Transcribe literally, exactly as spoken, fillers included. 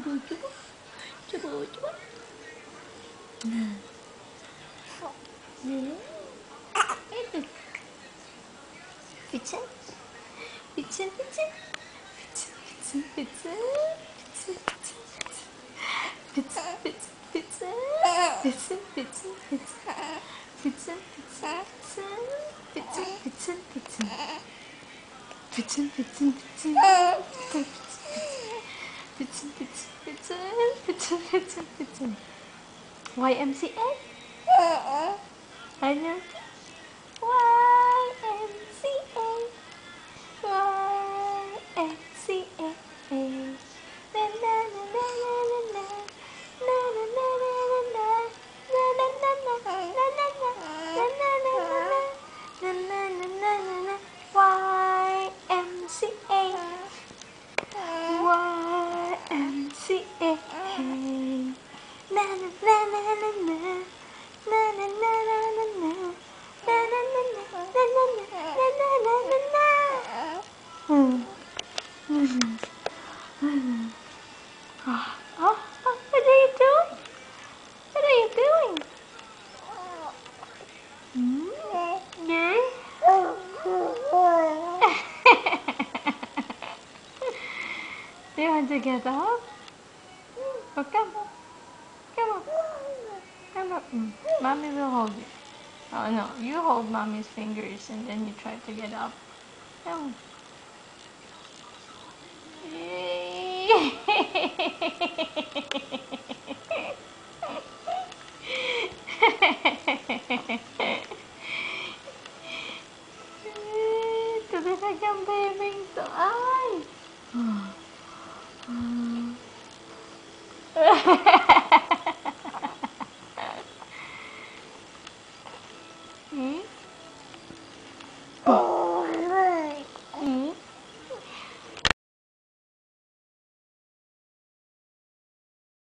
Coba, coba. Coba, coba. Nah. Ini. Itu. Picen. Picen, picen. Picen, picen, picen. Picen, picen, picen. Picen, picen, picen. Picen, picen, picen. Picen, picen, picen. Picen, picen, picen. Picen, picen, picen. Picen, picen, picen. Picen, picen, picen. Y M C A? I know. Y M C A. Y M C A. Na na na na na na. Na na na na na. Na na na na. Na na na. Na na na na. Na na na na na. Y M C A. Y M C A. Na na na na na na. Na na na na na na. Na na na na na na na. Na na na na na. Hmm. Hmm. Hmm. Oh, oh, oh, what are you doing? What are you doing? Hmm? Yeah? Do you want to get up? Oh, come on. Come on. Come on. Mm. Mommy will hold you. Oh, no. You hold Mommy's fingers and then you try to get up. Come on. Yay. Ito talagang bebeng to.